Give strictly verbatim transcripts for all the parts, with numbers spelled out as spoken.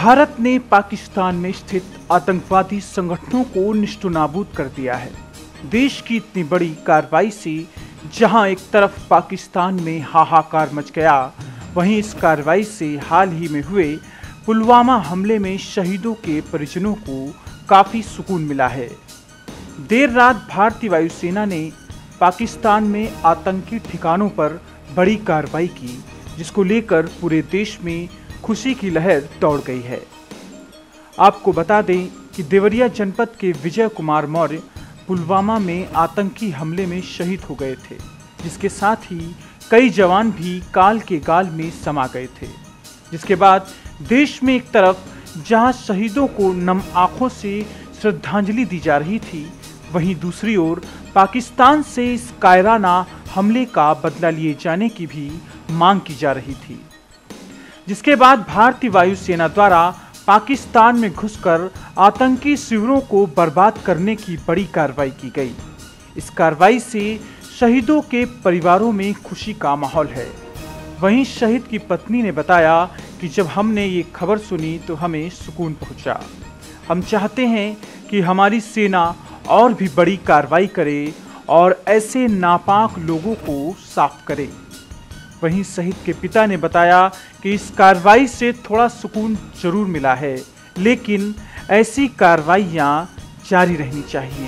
भारत ने पाकिस्तान में स्थित आतंकवादी संगठनों को निष्ठुनाबूद कर दिया है। देश की इतनी बड़ी कार्रवाई से जहां एक तरफ पाकिस्तान में हाहाकार मच गया, वहीं इस कार्रवाई से हाल ही में हुए पुलवामा हमले में शहीदों के परिजनों को काफी सुकून मिला है। देर रात भारतीय वायुसेना ने पाकिस्तान में आतंकी ठिकानों पर बड़ी कार्रवाई की, जिसको लेकर पूरे देश में खुशी की लहर दौड़ गई है। आपको बता दें कि देवरिया जनपद के विजय कुमार मौर्य पुलवामा में आतंकी हमले में शहीद हो गए थे, जिसके साथ ही कई जवान भी काल के गाल में समा गए थे। जिसके बाद देश में एक तरफ जहां शहीदों को नम आंखों से श्रद्धांजलि दी जा रही थी, वहीं दूसरी ओर पाकिस्तान से इस कायराना हमले का बदला लिए जाने की भी मांग की जा रही थी। जिसके बाद भारतीय वायुसेना द्वारा पाकिस्तान में घुसकर आतंकी शिविरों को बर्बाद करने की बड़ी कार्रवाई की गई। इस कार्रवाई से शहीदों के परिवारों में खुशी का माहौल है। वहीं शहीद की पत्नी ने बताया कि जब हमने ये खबर सुनी तो हमें सुकून पहुंचा। हम चाहते हैं कि हमारी सेना और भी बड़ी कार्रवाई करे और ऐसे नापाक लोगों को साफ करे। वहीं शहीद के पिता ने बताया कि इस कार्रवाई से थोड़ा सुकून जरूर मिला है, लेकिन ऐसी कार्रवाइयां जारी रहनी चाहिए।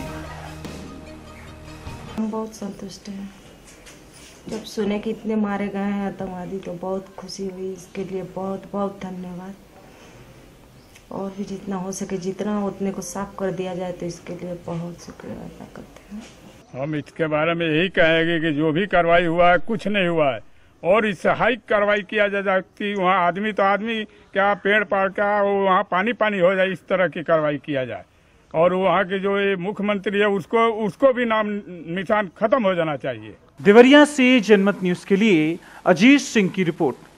हम बहुत संतुष्ट हैं। जब सुने कि इतने मारे गए हैं आतंकवादी तो बहुत खुशी हुई। इसके लिए बहुत बहुत धन्यवाद। और भी जितना हो सके, जितना उतने को साफ कर दिया जाए तो इसके लिए बहुत शुक्रिया अदा करते हैं। हम इसके बारे में यही कहेंगे कि जो भी कार्रवाई हुआ है कुछ नहीं हुआ है, और इससे हाई कार्रवाई किया जा सकती। वहाँ आदमी तो आदमी क्या, पेड़ पाड़ क्या, वहाँ पानी पानी हो जाए, इस तरह की कार्रवाई किया जाए। और वहाँ के जो ये मुख्यमंत्री है उसको उसको भी नाम निशान खत्म हो जाना चाहिए। देवरिया से जनमत न्यूज के लिए अजीत सिंह की रिपोर्ट।